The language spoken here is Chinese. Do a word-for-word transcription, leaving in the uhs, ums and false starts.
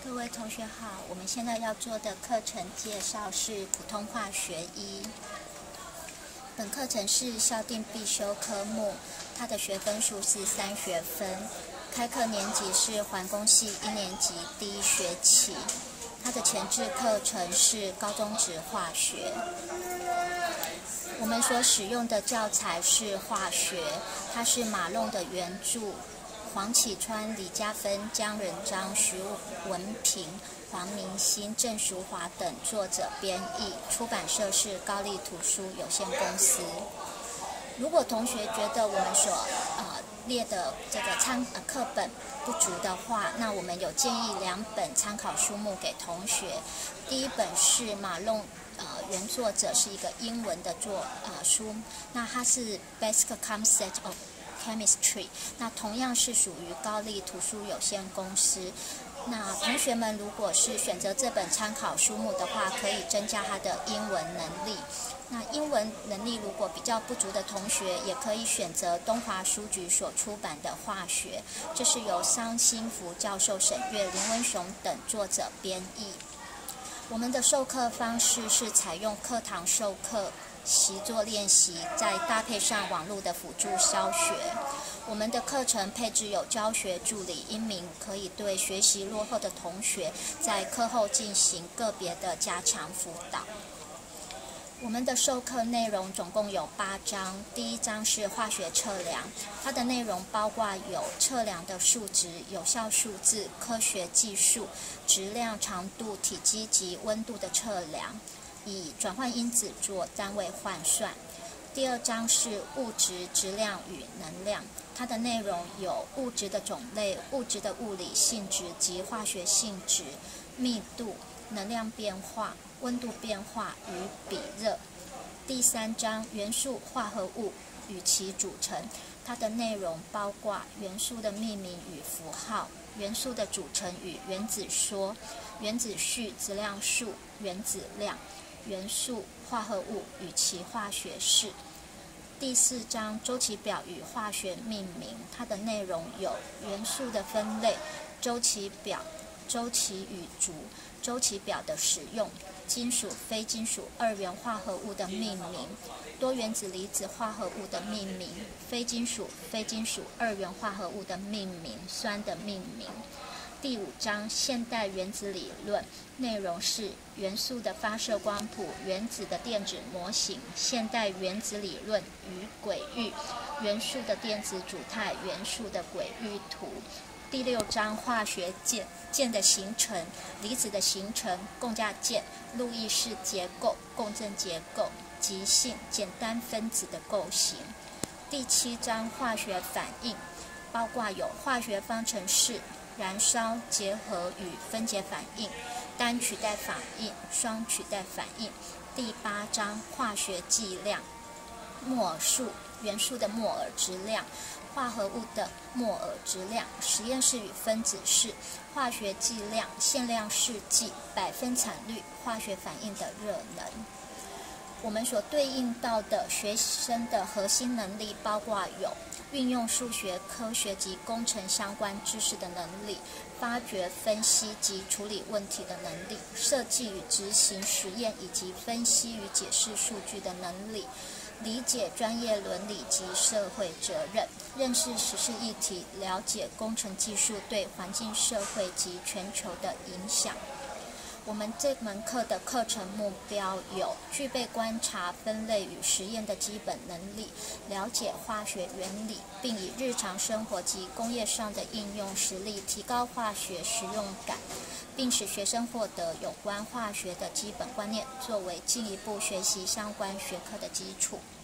各位同学好，我们现在要做的课程介绍是普通化学一。本课程是校定必修科目，它的学分数是三学分。开课年级是环工系一年级第一学期。它的前置课程是高中职化学。我们所使用的教材是化学，它是马龙的原著。黄启川、李嘉芬、江仁章、徐文平、黄明星、郑淑华等作者编译，出版社是高丽图书有限公司。如果同学觉得我们所呃列的这个参呃课本不足的话，那我们有建议两本参考书目给同学。第一本是马龙。呃，原作者是一个英文的作呃书，那它是 Basic Concept of Chemistry， 那同样是属于高丽图书有限公司。那同学们如果是选择这本参考书目的话，可以增加他的英文能力。那英文能力如果比较不足的同学，也可以选择东华书局所出版的化学，这是由桑新福教授审阅、林文雄等作者编译。我们的授课方式是采用课堂授课、习作练习，再搭配上网络的辅助教学。我们的课程配置有教学助理一名，可以对学习落后的同学在课后进行个别的加强辅导。我们的授课内容总共有八章，第一章是化学测量，它的内容包括有测量的数值、有效数字、科学技术、质量、长度、体积及温度的测量，以转换因子做单位换算。第二章是物质、质量与能量，它的内容有物质的种类、物质的物理性质及化学性质、密度、能量变化、温度变化与比热。第三章元素化合物与其组成，它的内容包括元素的命名与符号、元素的组成与原子说、原子序、质量数、原子量、元素化合物与其化学式。第四章周期表与化学命名，它的内容有元素的分类、周期表、周期与族、周期表的使用、金属、非金属二元化合物的命名、多原子离子化合物的命名、非金属、非金属二元化合物的命名、酸的命名。第五章现代原子理论，内容是元素的发射光谱、原子的电子模型、现代原子理论与轨域、元素的电子组态、元素的轨域图。第六章化学键键的形成、离子的形成、共价键、路易氏结构、共振结构、极性、简单分子的构型。第七章化学反应，包括有化学方程式、燃烧、结合与分解反应、单取代反应、双取代反应。第八章化学剂量、摩尔数、元素的摩尔质量、化合物的摩尔质量、实验室与分子式、化学剂量、限量试剂、百分产率、化学反应的热能。我们所对应到的学生的核心能力包括有运用数学、科学及工程相关知识的能力，发掘、分析及处理问题的能力，设计与执行实验以及分析与解释数据的能力，理解专业伦理及社会责任，认识时事议题，了解工程技术对环境、社会及全球的影响。我们这门课的课程目标有具备观察、分类与实验的基本能力，了解化学原理，并以日常生活及工业上的应用实例提高化学实用感，并使学生获得有关化学的基本观念，作为进一步学习相关学科的基础。